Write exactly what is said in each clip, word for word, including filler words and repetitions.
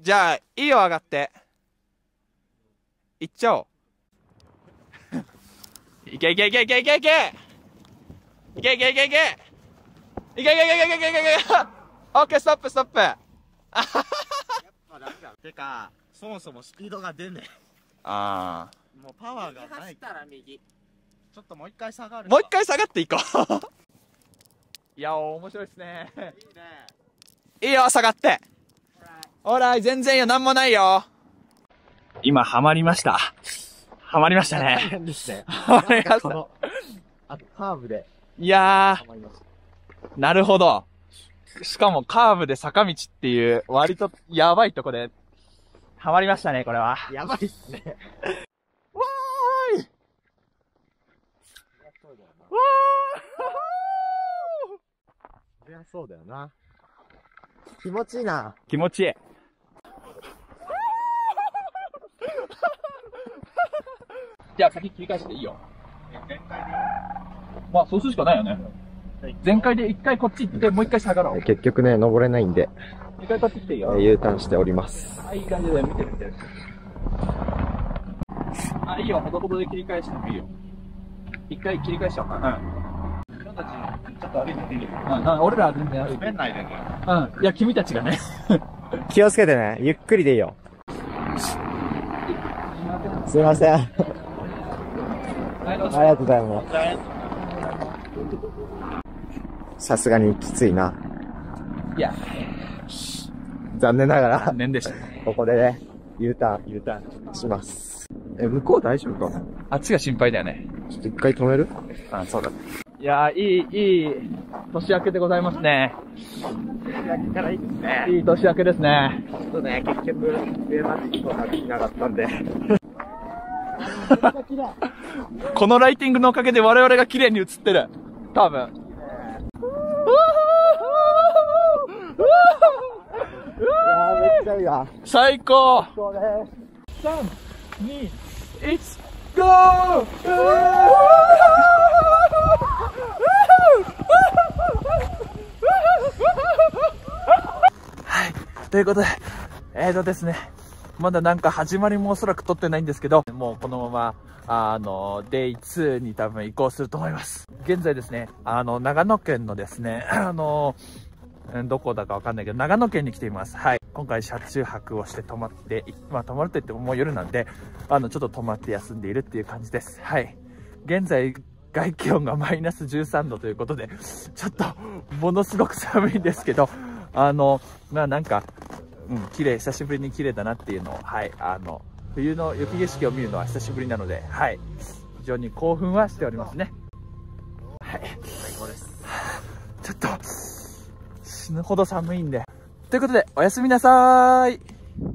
じゃあいいよ、上がって行っちゃおう。いけいけいけいけいけいけいけいけいけいけいけいけいけいけいけいけいけいけ。オッケー、ストップストップ。やっぱダメだ。てかそもそもスピードが出ねえ。 ああ、 もうパワーがない。走ったら右。ちょっともう一回下がる。 もう一回下がっていこう。いや、面白いですね。いいね。いいよ、下がって。ほら、全然よ、なんもないよ。今、ハマりました。ハマりましたね。 大変ですね。 ハマりました。 あとカーブで。 いやー、なるほど。しかもカーブで坂道っていう、割とやばいとこで、ハマりましたね、これは。 やばいっすね。 わーい。わそりゃそうだよな。気持ちいいな。 気持ちいい。じゃあ先切り返していいよ。まあそうするしかないよね。全開で一回こっち行ってもう一回下がろう。 結局ね、登れないんで、 一回こっち来ていいよ。 U ターンしております。 あ、いい感じで見てる見てる。あ、いいよ、ほどほどで切り返してもいいよ。一回切り返しちゃおうかな。うん。自分たち、ちょっと歩いてていいよ。うん、俺らは全然歩いて。滑んないでね。うん。いや、君たちがね。 気をつけてね。ゆっくりでいいよ。すいません。ありがとうございます。さすがにきついな。 いや、 残念ながら、 残念でした。 ここでね、U ターン、U ターンします。え、向こう大丈夫かな？ あっちが心配だよね。 ちょっと一回止める？ あ、そうだ。いやー、いい、いい、年明けでございますね。 年明けからいいですね。 いい年明けですね。 ちょっとね、結局、上まで行くことができなかったんで。 このライティングのおかげで我々が綺麗に映ってる。多分。 いやー、めっちゃいいわ。 最高。 そうです。 さん、に、いち、ゴー！はい。ということで、えーとですね、まだなんか始まりもおそらく撮ってないんですけど、もうこのまま、あの、デイツーに多分移行すると思います。現在ですね、あの、長野県のですね、あの、どこだかわかんないけど、長野県に来ています。はい。今回車中泊をして泊まって、まあ泊まると言ってももう夜なんで、あの、ちょっと泊まって休んでいるっていう感じです。はい。現在、外気温がマイナスじゅうさんどということで、ちょっと、ものすごく寒いんですけど、あの、まあなんか、うん、綺麗、久しぶりに綺麗だなっていうのを、はい、あの、冬の雪景色を見るのは久しぶりなので、はい、非常に興奮はしておりますね。はい。最高です。ちょっと、死ぬほど寒いんで。ということで、おやすみなさーい。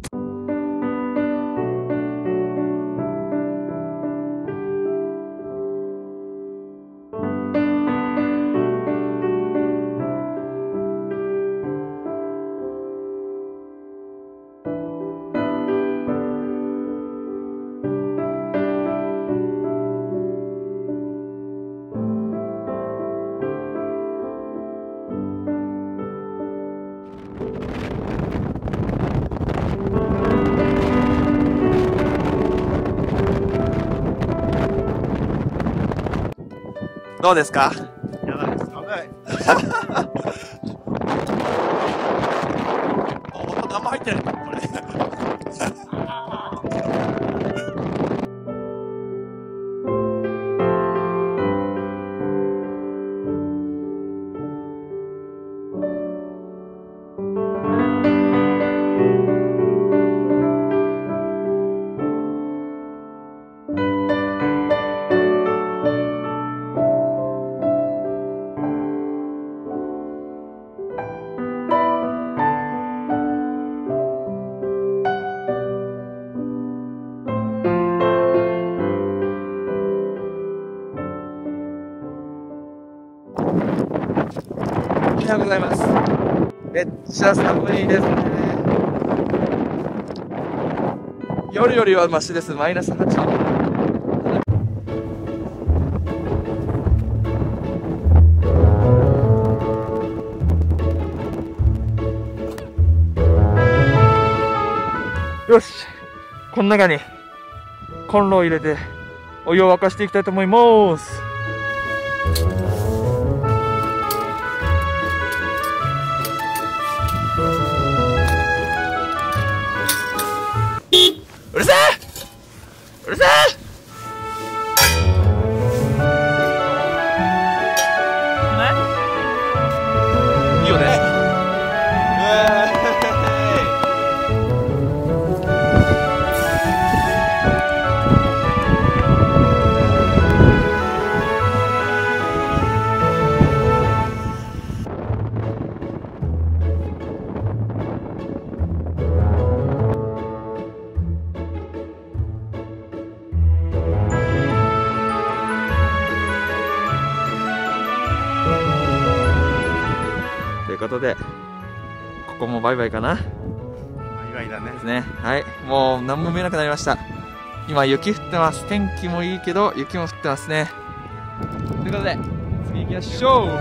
どうですか？ やばい、寒い。 お、生入ってるこれ。おはようございます。めっちゃ寒いですね。夜よりはマシです。マイナスはちど。 よし、この中にコンロを入れてお湯を沸かしていきたいと思います。うるせえうるせえいいよね。ということで、ここもバイバイかな。 バイバイだね。 ですね。はい、もう何も見えなくなりました。今雪降ってます。天気もいいけど雪も降ってますね。ということで次行きましょう。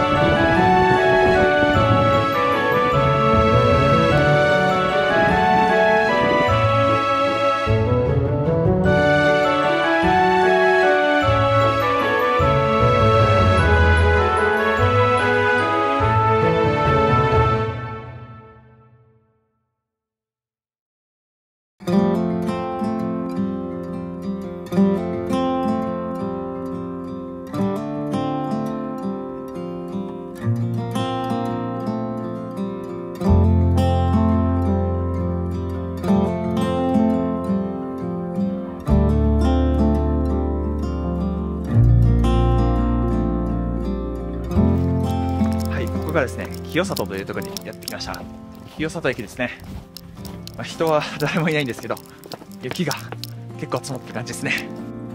ここがですね、清里というところにやってきました。清里駅ですね。まあ、人は誰もいないんですけど、雪が結構積もってる感じですね。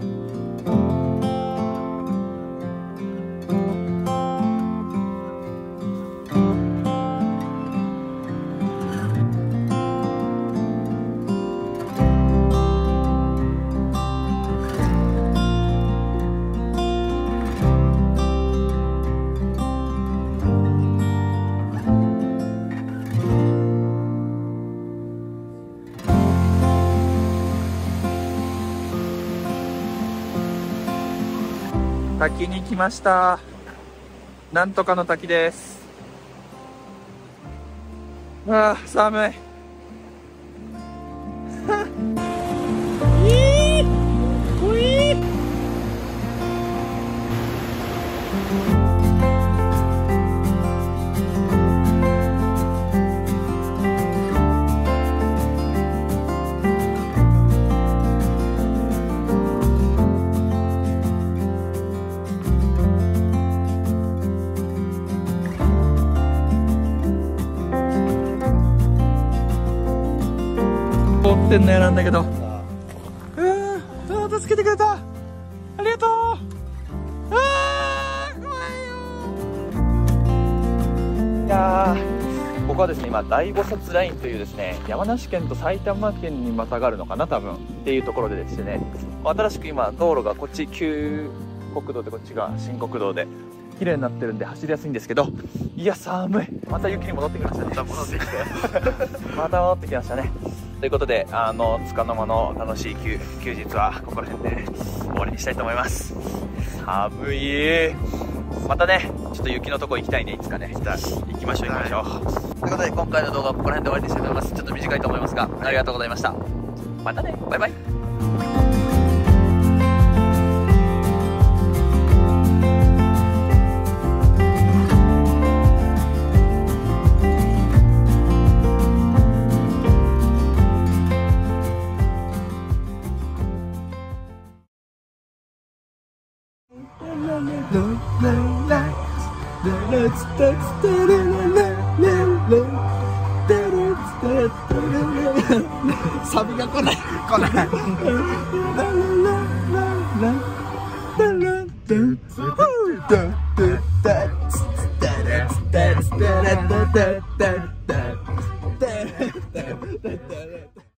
滝に来ました。なんとかの滝です。ああ、寒い。いいほい凍ってんの嫌なんだけど、うーん、助けてくれた、ありがとう。あー、怖いよ。いやー、ここはですね、今大菩薩ラインというですね、山梨県と埼玉県にまたがるのかな多分っていうところでですね、新しく今道路がこっち旧国道でこっちが新国道で綺麗になってるんで走りやすいんですけど、いや寒い。また雪に戻ってきましたね。また戻ってきたよまた戻ってきましたね。ということで、あの束の間の楽しい 休, 休日はここら辺で終わりにしたいと思います。寒い。またね、ちょっと雪のとこ行きたいね、いつかね。行きましょう行きましょう、はい、ということで今回の動画はここら辺で終わりにしたいと思います。ちょっと短いと思いますが、ありがとうございました。またね、バイバイ。 サビが来ない来ない